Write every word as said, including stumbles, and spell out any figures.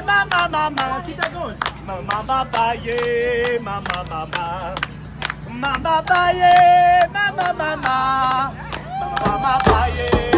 mama, mama. Keep that going. Mama, mama, yeah, mama, mama. Mama, mama, yeah, mama, mama. Mama, mama, yeah.